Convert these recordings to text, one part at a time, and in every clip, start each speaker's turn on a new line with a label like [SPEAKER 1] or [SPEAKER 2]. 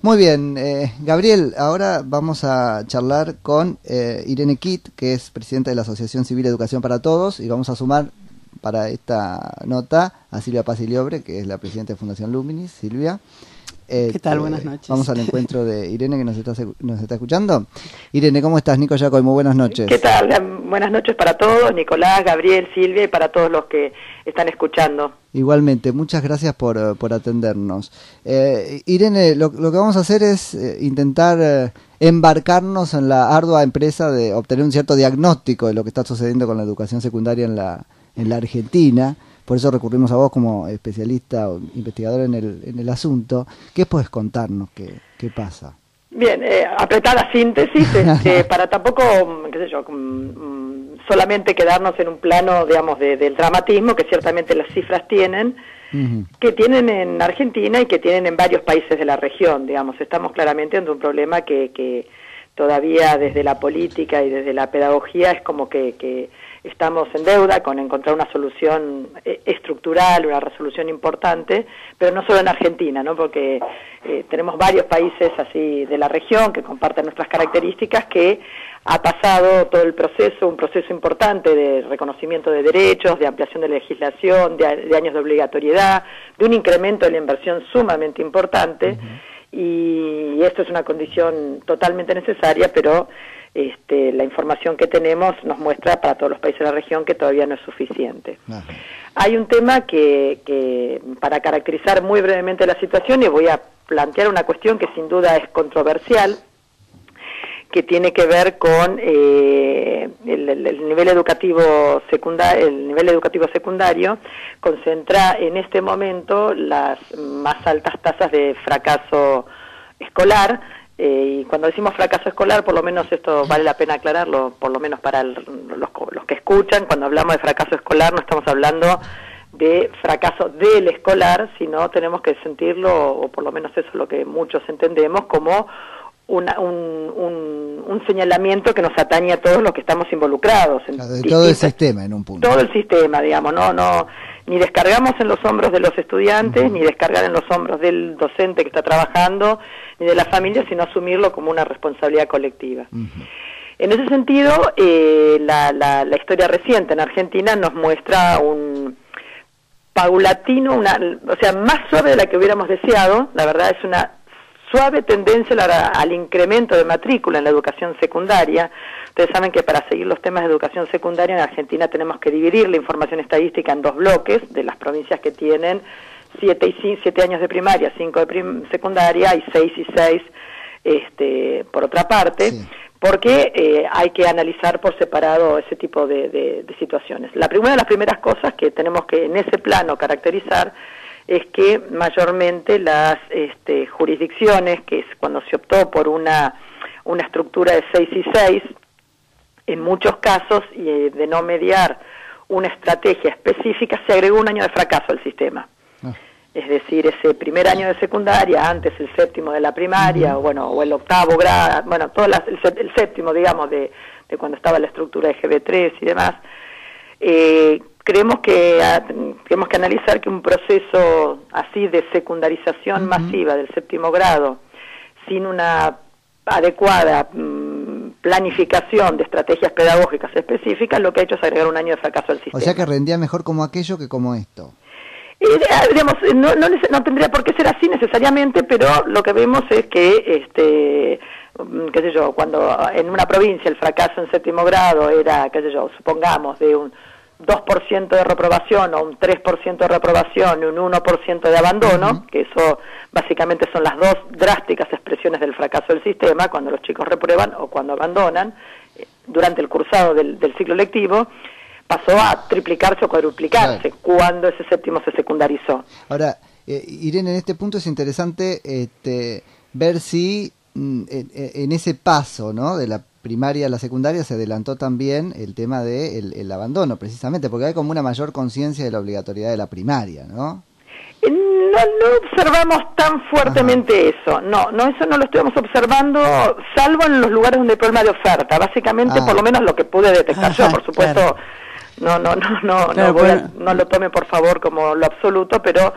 [SPEAKER 1] Muy bien, Gabriel, ahora vamos a charlar con Irene Kitt, que es presidenta de la Asociación Civil Educación para Todos, y vamos a sumar para esta nota a Silvia Pasiliobre, que es la presidenta de Fundación Luminis. Silvia.
[SPEAKER 2] ¿Qué tal? Buenas noches.
[SPEAKER 1] Vamos al encuentro de Irene, que nos está escuchando. Irene, ¿cómo estás? Nico Yacoy, muy buenas noches.
[SPEAKER 3] ¿Qué tal? Buenas noches para todos, Nicolás, Gabriel, Silvia, y para todos los que están escuchando.
[SPEAKER 1] Igualmente, muchas gracias por atendernos. Irene, lo que vamos a hacer es intentar embarcarnos en la ardua empresa de obtener un cierto diagnóstico de lo que está sucediendo con la educación secundaria en la Argentina. Por eso recurrimos a vos como especialista o investigador en el asunto. ¿Qué podés contarnos? ¿Qué pasa?
[SPEAKER 3] Bien, apretada síntesis, para tampoco, qué sé yo, solamente quedarnos en un plano, digamos, del dramatismo, que ciertamente las cifras tienen, que tienen en Argentina y que tienen en varios países de la región, digamos. Estamos claramente ante un problema que todavía desde la política y desde la pedagogía es como que estamos en deuda con encontrar una solución estructural, una resolución importante, pero no solo en Argentina, ¿no? Porque tenemos varios países así de la región que comparten nuestras características, que ha pasado todo el proceso, un proceso importante de reconocimiento de derechos, de ampliación de legislación, de años de obligatoriedad, de un incremento de la inversión sumamente importante, y esto es una condición totalmente necesaria, pero la información que tenemos nos muestra para todos los países de la región que todavía no es suficiente. Hay un tema que para caracterizar muy brevemente la situación, y voy a plantear una cuestión que sin duda es controversial, que tiene que ver con el nivel educativo secundario, concentra en este momento las más altas tasas de fracaso escolar. Y cuando decimos fracaso escolar, por lo menos esto vale la pena aclararlo, por lo menos para los que escuchan, cuando hablamos de fracaso escolar no estamos hablando de fracaso del escolar, sino tenemos que sentirlo, o por lo menos eso es lo que muchos entendemos, como un señalamiento que nos atañe a todos los que estamos involucrados.
[SPEAKER 1] De todo el sistema, en un punto.
[SPEAKER 3] Todo el sistema, digamos, no ni descargamos en los hombros de los estudiantes, ni descargar en los hombros del docente que está trabajando, ni de la familia, sino asumirlo como una responsabilidad colectiva. En ese sentido, la historia reciente en Argentina nos muestra un paulatino, o sea, más suave de la que hubiéramos deseado. La verdad es una suave tendencia al incremento de matrícula en la educación secundaria. Ustedes saben que para seguir los temas de educación secundaria en Argentina tenemos que dividir la información estadística en dos bloques, de las provincias que tienen 7 años de primaria, 5 de secundaria, y 6 y 6 por otra parte, sí. Porque hay que analizar por separado ese tipo de situaciones. Una de las primeras cosas que tenemos que en ese plano caracterizar es que mayormente las jurisdicciones, que es cuando se optó por una estructura de 6 y 6, en muchos casos, y de no mediar una estrategia específica, se agregó un año de fracaso al sistema. Es decir, ese primer año de secundaria, antes el séptimo de la primaria, o el octavo grado, el séptimo, digamos, de cuando estaba la estructura de GB3 y demás. Creemos que analizar que un proceso así de secundarización masiva del séptimo grado, sin una adecuada planificación de estrategias pedagógicas específicas, lo que ha hecho es agregar un año de fracaso al sistema.
[SPEAKER 1] O sea que rendía mejor como aquello que como esto.
[SPEAKER 3] Digamos, no tendría por qué ser así necesariamente, pero lo que vemos es que, qué sé yo, cuando en una provincia el fracaso en séptimo grado era, qué sé yo, supongamos de un 2% de reprobación o un 3% de reprobación y un 1% de abandono, que eso básicamente son las dos drásticas expresiones del fracaso del sistema, cuando los chicos reprueban o cuando abandonan durante el cursado del ciclo lectivo, pasó a triplicarse o cuadruplicarse cuando ese séptimo se secundarizó.
[SPEAKER 1] Ahora, Irene, en este punto es interesante ver si en ese paso, ¿no?, de la primaria a la secundaria se adelantó también el tema del abandono, precisamente, porque hay como una mayor conciencia de la obligatoriedad de la primaria, ¿no?
[SPEAKER 3] No observamos tan fuertemente eso, eso no lo estamos observando, salvo en los lugares donde hay problema de oferta, básicamente, por lo menos lo que pude detectar yo, por supuesto, claro. No lo tome por favor como lo absoluto, pero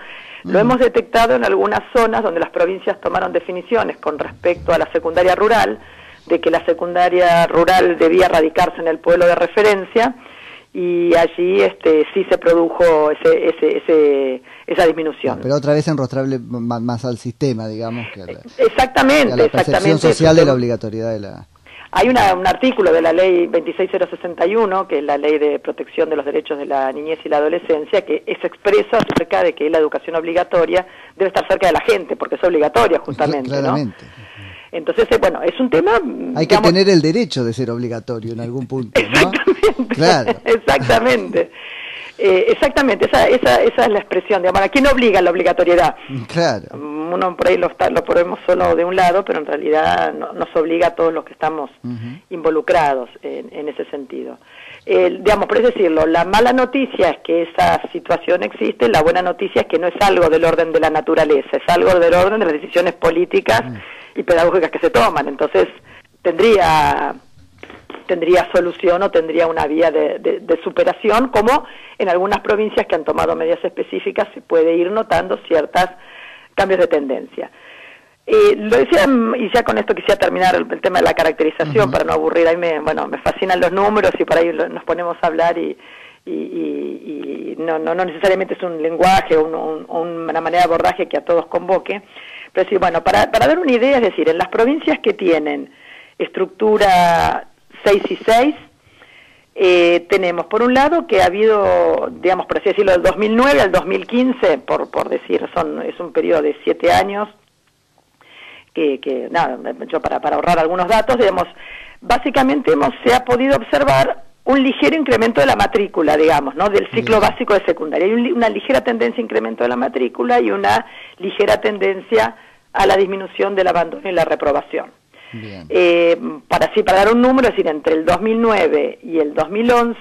[SPEAKER 3] Lo hemos detectado en algunas zonas donde las provincias tomaron definiciones con respecto a la secundaria rural, de que la secundaria rural debía radicarse en el pueblo de referencia, y allí sí se produjo esa disminución.
[SPEAKER 1] Pero otra vez enrostrable más al sistema, digamos, que a la,
[SPEAKER 3] exactamente,
[SPEAKER 1] que a la percepción social de la obligatoriedad de la...
[SPEAKER 3] Hay un artículo de la ley 26061, que es la ley de protección de los derechos de la niñez y la adolescencia, que es expreso acerca de que la educación obligatoria debe estar cerca de la gente, porque es obligatoria justamente,
[SPEAKER 1] claramente,
[SPEAKER 3] ¿no? Entonces, bueno, es un tema...
[SPEAKER 1] Hay que tener el derecho de ser obligatorio en algún punto, ¿no?
[SPEAKER 3] Exactamente,
[SPEAKER 1] claro.
[SPEAKER 3] Exactamente. Exactamente, esa es la expresión, digamos, ¿a quién obliga la obligatoriedad?
[SPEAKER 1] Claro.
[SPEAKER 3] Uno por ahí lo ponemos solo de un lado, pero en realidad nos obliga a todos los que estamos involucrados en ese sentido. Digamos, por eso decirlo, la mala noticia es que esa situación existe, la buena noticia es que no es algo del orden de la naturaleza, es algo del orden de las decisiones políticas y pedagógicas que se toman. Entonces, tendría solución o tendría una vía de superación, como en algunas provincias que han tomado medidas específicas se puede ir notando ciertos cambios de tendencia. Lo decía, y ya con esto quisiera terminar el tema de la caracterización para no aburrir. Ahí me fascinan los números y por ahí nos ponemos a hablar y no necesariamente es un lenguaje o una manera de abordaje que a todos convoque, pero sí, bueno, para dar una idea, es decir, en las provincias que tienen estructura 6 y 6, tenemos por un lado que ha habido, digamos, por así decirlo, del 2009 al 2015, por decir, es un periodo de 7 años, que nada, yo para ahorrar algunos datos, digamos, básicamente se ha podido observar un ligero incremento de la matrícula, digamos, ¿no? Del ciclo básico de secundaria. Hay una ligera tendencia a incremento de la matrícula y una ligera tendencia a la disminución del abandono y la reprobación. Para dar un número, es decir, entre el 2009 y el 2011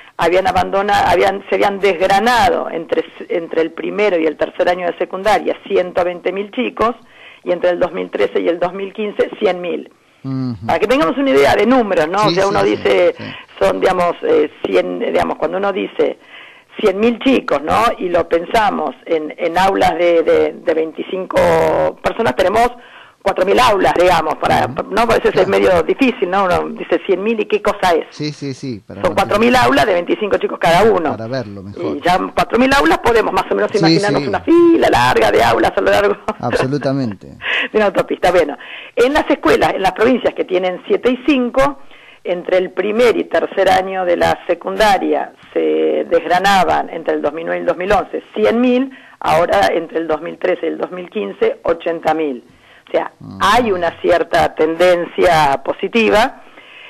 [SPEAKER 3] se habían desgranado entre el primero y el tercer año de secundaria 120.000 chicos, y entre el 2013 y el 2015 100.000. Para que tengamos una idea de números, ¿no?
[SPEAKER 1] Sí,
[SPEAKER 3] o sea, uno dice, son, digamos, 100, digamos, cuando uno dice 100.000 chicos, ¿no? Y lo pensamos en aulas de 25 personas, tenemos 4.000 aulas, digamos, ¿no? Por eso es medio difícil, ¿no? Uno dice 100.000 y qué cosa es.
[SPEAKER 1] Sí.
[SPEAKER 3] Son 4.000 aulas de 25 chicos cada uno.
[SPEAKER 1] Para verlo mejor.
[SPEAKER 3] Y ya 4.000 aulas podemos más o menos imaginarnos una fila larga de aulas a lo largo
[SPEAKER 1] absolutamente
[SPEAKER 3] de una autopista. Bueno, en las escuelas, en las provincias que tienen 7 y 5, entre el primer y tercer año de la secundaria se desgranaban entre el 2009 y el 2011 100.000, ahora entre el 2013 y el 2015 80.000. O sea, hay una cierta tendencia positiva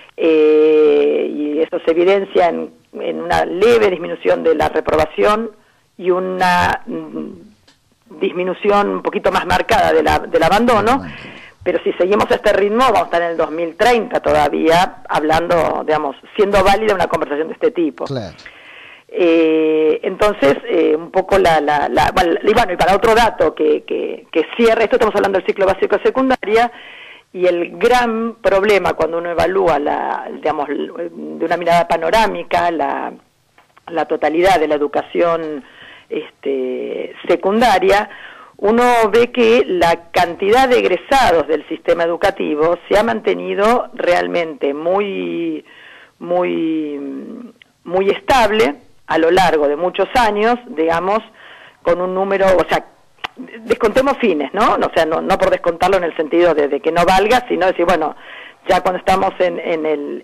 [SPEAKER 3] y eso se evidencia en una leve disminución de la reprobación y una disminución un poquito más marcada del abandono, pero si seguimos a este ritmo vamos a estar en el 2030 todavía hablando, digamos, siendo válida una conversación de este tipo.
[SPEAKER 1] Claro.
[SPEAKER 3] Entonces, un poco y para otro dato que cierra, esto estamos hablando del ciclo básico de secundaria, y el gran problema cuando uno evalúa digamos, de una mirada panorámica la totalidad de la educación secundaria, uno ve que la cantidad de egresados del sistema educativo se ha mantenido realmente muy estable a lo largo de muchos años, digamos, con un número, o sea, descontemos fines, ¿no? O sea, no por descontarlo en el sentido de que no valga, sino decir, bueno, ya cuando estamos en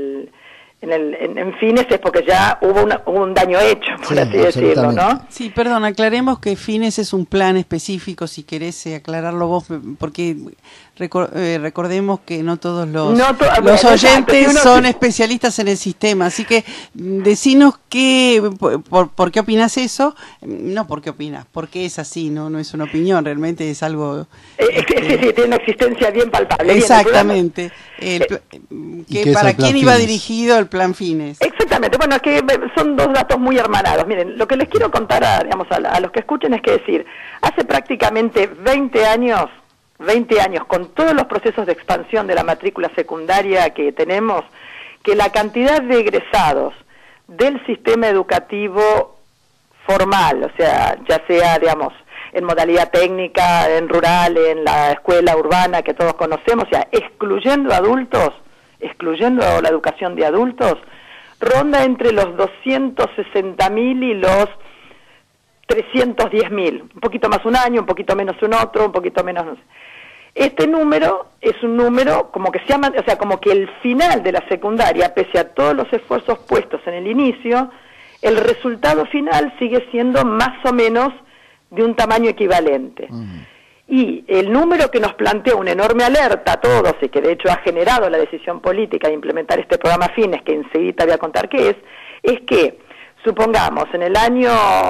[SPEAKER 3] fines es porque ya hubo un daño hecho, por así decirlo, ¿no?
[SPEAKER 2] Sí, perdón, aclaremos que fines es un plan específico, si querés aclararlo vos, porque recordemos que no todos los oyentes son especialistas en el sistema, así que decinos por qué opinas eso, no por qué opinas, porque es así, no es una opinión, realmente es algo...
[SPEAKER 3] sí, tiene una existencia bien palpable.
[SPEAKER 2] Exactamente. ¿Para quién iba dirigido el plan fines?
[SPEAKER 3] Exactamente, bueno, es que son dos datos muy hermanados. Miren, lo que les quiero contar a los que escuchen es que decir, hace prácticamente 20 años, con todos los procesos de expansión de la matrícula secundaria que tenemos, que la cantidad de egresados del sistema educativo formal, o sea, ya sea, digamos, en modalidad técnica, en rural, en la escuela urbana que todos conocemos, o sea, excluyendo adultos, excluyendo la educación de adultos, ronda entre los 260.000 y los 310.000, un poquito más un año, un poquito menos un otro, un poquito menos, no sé. Este número es un número como que se llama, o sea, como que el final de la secundaria, pese a todos los esfuerzos puestos en el inicio, el resultado final sigue siendo más o menos de un tamaño equivalente. Y el número que nos plantea una enorme alerta a todos, y que de hecho ha generado la decisión política de implementar este programa Fines, que enseguida voy a contar qué es que, supongamos, en el año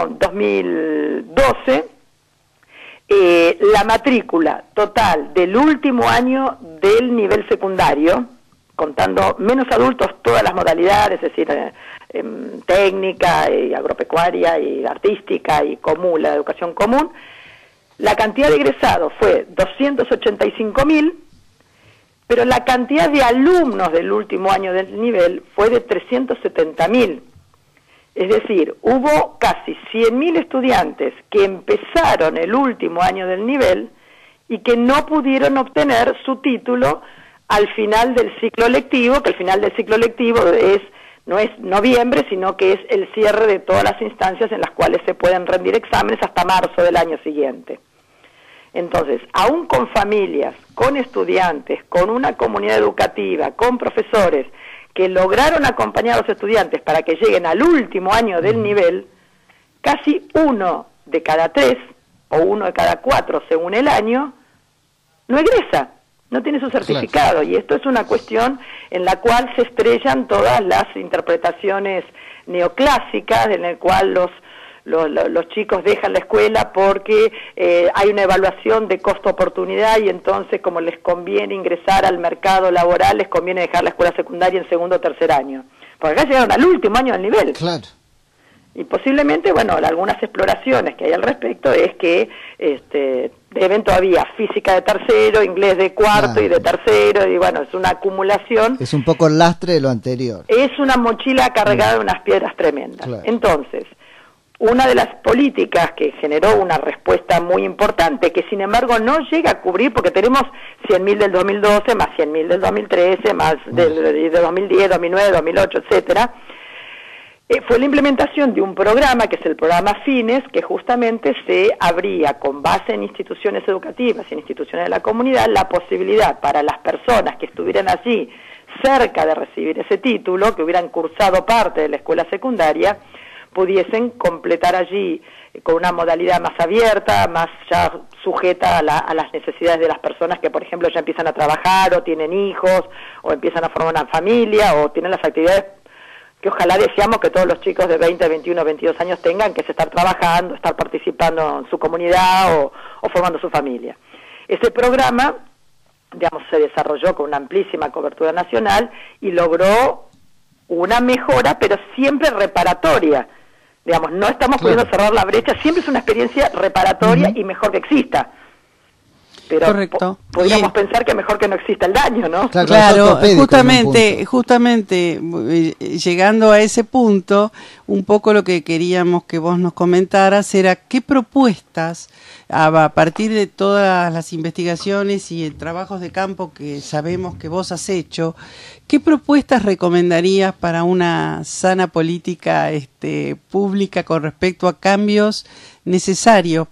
[SPEAKER 3] 2012, la matrícula total del último año del nivel secundario, contando menos adultos todas las modalidades, es decir, técnica, y agropecuaria, y artística, y común, la educación común, la cantidad de egresados fue 285.000, pero la cantidad de alumnos del último año del nivel fue de 370.000. Es decir, hubo casi 100.000 estudiantes que empezaron el último año del nivel y que no pudieron obtener su título al final del ciclo lectivo, que el final del ciclo lectivo no es noviembre, sino que es el cierre de todas las instancias en las cuales se pueden rendir exámenes hasta marzo del año siguiente. Entonces, aún con familias, con estudiantes, con una comunidad educativa, con profesores que lograron acompañar a los estudiantes para que lleguen al último año del nivel, casi 1 de cada 3 o 1 de cada 4 según el año, no egresa, no tiene su certificado. Claro. Y esto es una cuestión en la cual se estrellan todas las interpretaciones neoclásicas, en el cual los chicos dejan la escuela porque hay una evaluación de costo-oportunidad y entonces como les conviene ingresar al mercado laboral, les conviene dejar la escuela secundaria en segundo o tercer año. Porque acá llegaron al último año del nivel. Claro. Y posiblemente, bueno, algunas exploraciones que hay al respecto es que deben todavía física de tercero, inglés de cuarto y de tercero, y bueno, es una acumulación.
[SPEAKER 1] Es un poco el lastre de lo anterior.
[SPEAKER 3] Es una mochila cargada de unas piedras tremendas. Claro. Entonces, una de las políticas que generó una respuesta muy importante, que sin embargo no llega a cubrir, porque tenemos 100.000 del 2012, más 100.000 del 2013, más del 2010, 2009, 2008, etcétera, fue la implementación de un programa, que es el programa Fines, que justamente se abría con base en instituciones educativas y en instituciones de la comunidad la posibilidad para las personas que estuvieran allí cerca de recibir ese título, que hubieran cursado parte de la escuela secundaria, pudiesen completar allí con una modalidad más abierta, más ya sujeta a las necesidades de las personas que, por ejemplo, ya empiezan a trabajar o tienen hijos o empiezan a formar una familia o tienen las actividades que ojalá deseamos que todos los chicos de 20, 21, 22 años tengan, que es estar trabajando, estar participando en su comunidad o formando su familia. Ese programa, digamos, se desarrolló con una amplísima cobertura nacional y logró una mejora, pero siempre reparatoria. Digamos, no estamos pudiendo cerrar la brecha, siempre es una experiencia reparatoria y mejor que exista. Pero
[SPEAKER 2] correcto.
[SPEAKER 3] Podríamos pensar que mejor que no exista el daño, ¿no?
[SPEAKER 2] Claro, justamente llegando a ese punto, un poco lo que queríamos que vos nos comentaras era qué propuestas, a partir de todas las investigaciones y trabajos de campo que sabemos que vos has hecho, ¿qué propuestas recomendarías para una sana política pública con respecto a cambios necesarios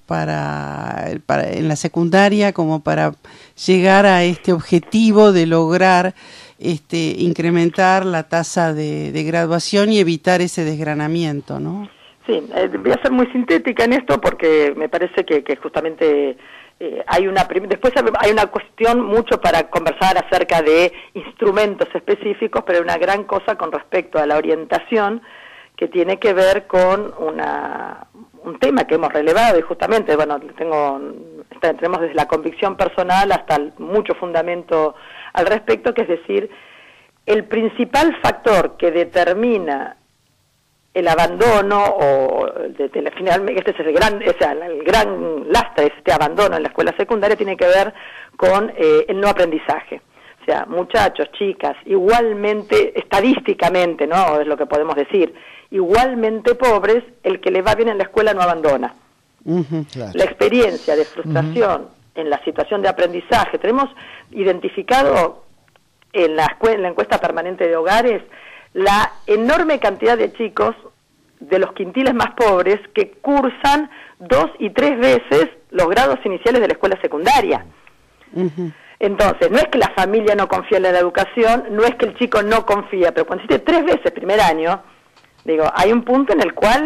[SPEAKER 2] en la secundaria como para llegar a este objetivo de lograr incrementar la tasa de graduación y evitar ese desgranamiento, ¿no?
[SPEAKER 3] Sí, voy a ser muy sintética en esto porque me parece que justamente después hay una cuestión mucho para conversar acerca de instrumentos específicos, pero hay una gran cosa con respecto a la orientación que tiene que ver con un tema que hemos relevado y justamente, bueno, tenemos desde la convicción personal hasta mucho fundamento al respecto, que es decir, el principal factor que determina el abandono finalmente este es el gran lastre de este abandono en la escuela secundaria tiene que ver con el no aprendizaje. O sea, muchachos, chicas, igualmente, estadísticamente, ¿no? Es lo que podemos decir, igualmente pobres, el que le va bien en la escuela no abandona.
[SPEAKER 1] Claro.
[SPEAKER 3] La experiencia de frustración en la situación de aprendizaje. Tenemos identificado en la encuesta permanente de hogares la enorme cantidad de chicos de los quintiles más pobres que cursan 2 y 3 veces los grados iniciales de la escuela secundaria. Entonces, no es que la familia no confía en la educación, no es que el chico no confía, pero cuando hiciste 3 veces primer año, digo, hay un punto en el cual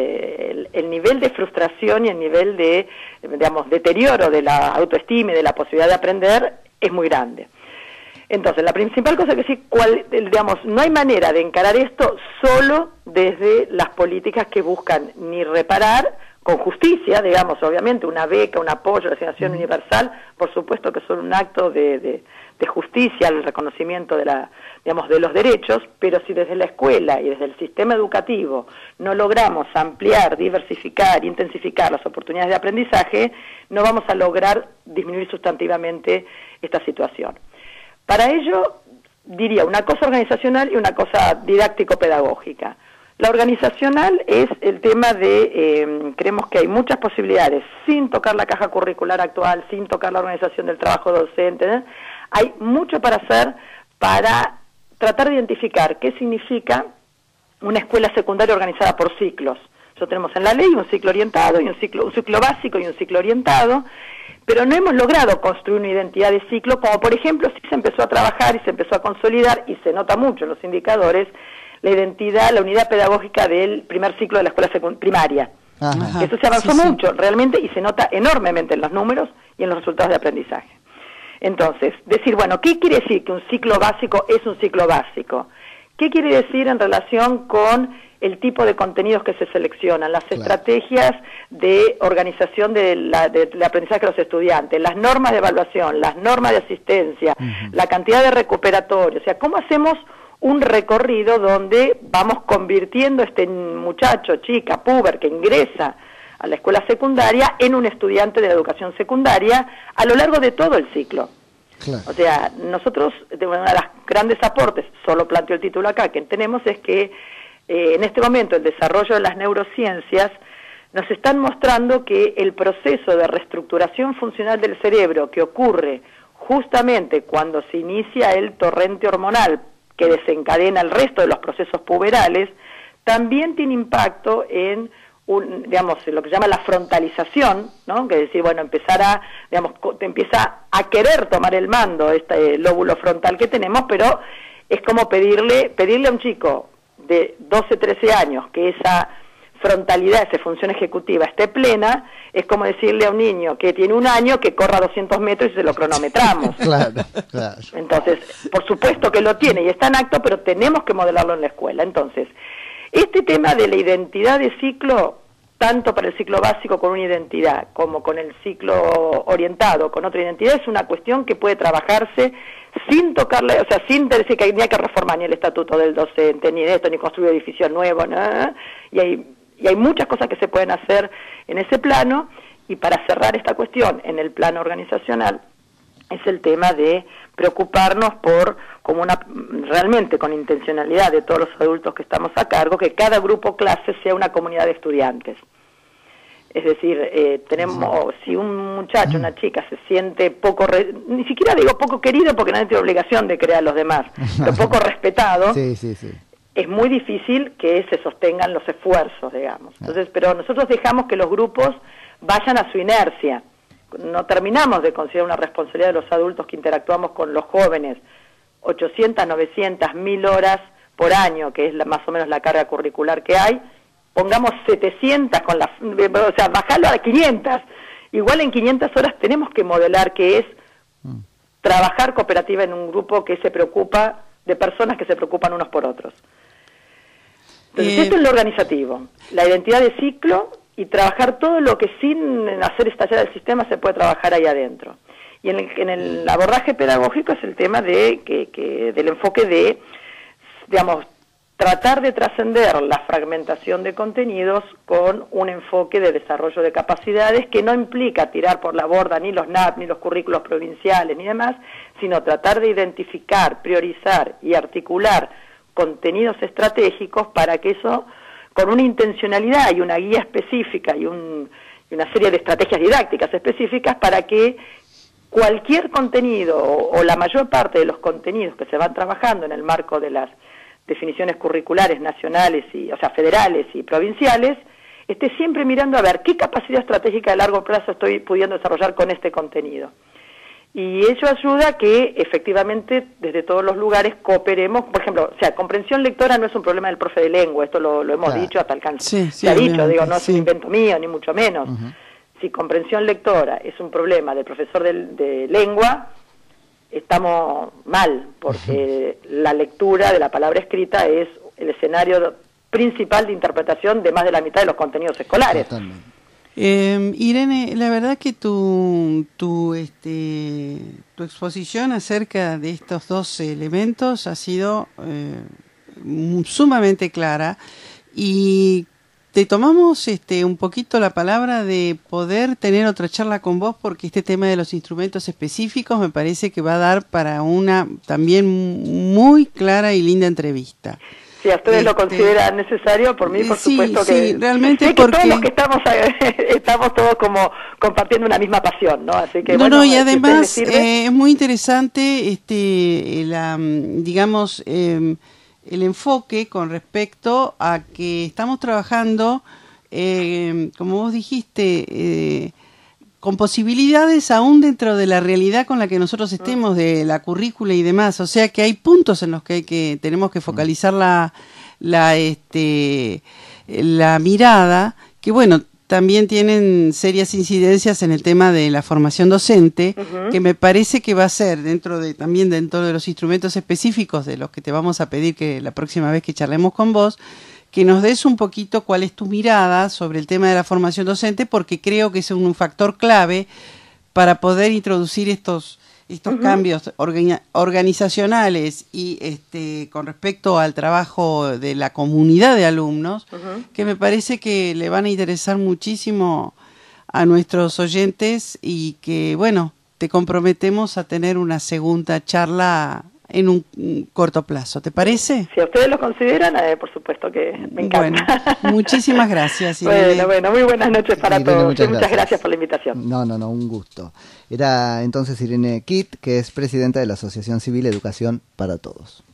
[SPEAKER 3] el nivel de frustración y el nivel de, digamos, deterioro de la autoestima y de la posibilidad de aprender es muy grande. Entonces, la principal cosa que sí, digamos, no hay manera de encarar esto solo desde las políticas que buscan ni reparar con justicia, digamos, obviamente, una beca, un apoyo, la asignación universal, por supuesto que son un acto de justicia, el reconocimiento de digamos, de los derechos, pero si desde la escuela y desde el sistema educativo no logramos ampliar, diversificar, intensificar las oportunidades de aprendizaje, no vamos a lograr disminuir sustantivamente esta situación. Para ello, diría una cosa organizacional y una cosa didáctico-pedagógica. La organizacional es el tema de, creemos que hay muchas posibilidades, sin tocar la caja curricular actual, sin tocar la organización del trabajo docente, ¿eh? Hay mucho para hacer para tratar de identificar qué significa una escuela secundaria organizada por ciclos. Nosotros tenemos en la ley un ciclo orientado y un ciclo básico y un ciclo orientado, pero no hemos logrado construir una identidad de ciclo, como por ejemplo sí se empezó a trabajar y se empezó a consolidar, y se nota mucho en los indicadores, la identidad, la unidad pedagógica del primer ciclo de la escuela primaria. Ajá. Eso se avanzó mucho realmente y se nota enormemente en los números y en los resultados de aprendizaje. Entonces, decir, bueno, ¿qué quiere decir que un ciclo básico es un ciclo básico? ¿Qué quiere decir en relación con el tipo de contenidos que se seleccionan, las estrategias de organización del aprendizaje de los estudiantes, las normas de evaluación, las normas de asistencia, la cantidad de recuperatorio? O sea, ¿cómo hacemos un recorrido donde vamos convirtiendo a este muchacho, chica, puber, que ingresa a la escuela secundaria en un estudiante de la educación secundaria a lo largo de todo el ciclo? Claro. O sea, nosotros, uno de los grandes aportes, solo planteo el título acá, que tenemos es que en este momento el desarrollo de las neurociencias nos están mostrando que el proceso de reestructuración funcional del cerebro que ocurre justamente cuando se inicia el torrente hormonal que desencadena el resto de los procesos puberales, también tiene impacto en digamos, lo que se llama la frontalización, ¿no? Que es decir, bueno, te empieza a querer tomar el mando este lóbulo frontal que tenemos, pero es como pedirle a un chico de 12, 13 años que esa frontalidad, esa función ejecutiva esté plena, es como decirle a un niño que tiene 1 año que corra 200 metros y se lo cronometramos. Claro. Entonces, por supuesto que lo tiene y está en acto, pero tenemos que modelarlo en la escuela. Entonces, este tema de la identidad de ciclo, tanto para el ciclo básico con una identidad, como con el ciclo orientado con otra identidad, es una cuestión que puede trabajarse sin tocarle, o sea, sin decir que hay que reformar ni el estatuto del docente, ni esto, ni construir edificios nuevos, ¿no? Y hay muchas cosas que se pueden hacer en ese plano. Y para cerrar esta cuestión en el plano organizacional, es el tema de preocuparnos por, realmente con intencionalidad de todos los adultos que estamos a cargo, que cada grupo clase sea una comunidad de estudiantes. Es decir, si un muchacho, una chica se siente ni siquiera digo poco querido porque nadie tiene obligación de crear a los demás, pero poco respetado, es muy difícil que se sostengan los esfuerzos, digamos. Entonces, pero nosotros dejamos que los grupos vayan a su inercia. No terminamos de considerar una responsabilidad de los adultos que interactuamos con los jóvenes 800, 900, 1000 horas por año, que es más o menos la carga curricular que hay. Pongamos 700 o sea, bajarlo a 500. Igual en 500 horas tenemos que modelar que es trabajar cooperativa en un grupo que se preocupa de personas que se preocupan unos por otros. Entonces, esto es lo organizativo, la identidad de ciclo y trabajar todo lo que sin hacer estallar el sistema se puede trabajar ahí adentro. Y en el abordaje pedagógico es el tema del enfoque de, digamos, tratar de trascender la fragmentación de contenidos con un enfoque de desarrollo de capacidades que no implica tirar por la borda ni los NAP, ni los currículos provinciales, ni demás, sino tratar de identificar, priorizar y articular contenidos estratégicos para que eso, con una intencionalidad y una guía específica y una serie de estrategias didácticas específicas para que cualquier contenido o la mayor parte de los contenidos que se van trabajando en el marco de las definiciones curriculares nacionales, o sea, federales y provinciales, esté siempre mirando a ver qué capacidad estratégica de largo plazo estoy pudiendo desarrollar con este contenido. Y ello ayuda a que efectivamente desde todos los lugares cooperemos. Por ejemplo, o sea, comprensión lectora no es un problema del profe de lengua, esto lo hemos dicho hasta el cansancio. Se ha dicho, digo, no es un invento mío, ni mucho menos. Si comprensión lectora es un problema del profesor de lengua, estamos mal, porque la lectura de la palabra escrita es el escenario principal de interpretación de más de la mitad de los contenidos escolares.
[SPEAKER 1] Totalmente.
[SPEAKER 2] Irene, la verdad que tu exposición acerca de estos dos elementos ha sido sumamente clara, y te tomamos un poquito la palabra de poder tener otra charla con vos, porque este tema de los instrumentos específicos me parece que va a dar para una también muy clara y linda entrevista.
[SPEAKER 3] Si a ustedes lo consideran necesario, por mí, por supuesto que...
[SPEAKER 2] Sí, realmente
[SPEAKER 3] sé
[SPEAKER 2] porque...
[SPEAKER 3] que todos los que estamos todos como compartiendo una misma pasión, ¿no? Así que,
[SPEAKER 2] bueno, y además es muy interesante digamos, el enfoque con respecto a que estamos trabajando, como vos dijiste, con posibilidades aún dentro de la realidad con la que nosotros estemos, de la currícula y demás. O sea que hay puntos en los que tenemos que focalizar la mirada, que bueno, también tienen serias incidencias en el tema de la formación docente, que me parece que va a ser también dentro de los instrumentos específicos de los que te vamos a pedir que la próxima vez que charlemos con vos, que nos des un poquito cuál es tu mirada sobre el tema de la formación docente, porque creo que es un factor clave para poder introducir estos cambios organizacionales y con respecto al trabajo de la comunidad de alumnos, que me parece que le van a interesar muchísimo a nuestros oyentes, y que, bueno, te comprometemos a tener una segunda charla en un corto plazo. ¿Te parece?
[SPEAKER 3] Si a ustedes lo consideran, por supuesto que me encanta.
[SPEAKER 2] Bueno, muchísimas gracias,
[SPEAKER 3] Irene. Bueno, muy buenas noches para
[SPEAKER 1] Irene,
[SPEAKER 3] todos.
[SPEAKER 1] Muchas
[SPEAKER 3] gracias por la invitación.
[SPEAKER 1] No, un gusto. Era entonces Irene Kitt, que es presidenta de la Asociación Civil Educación para Todos.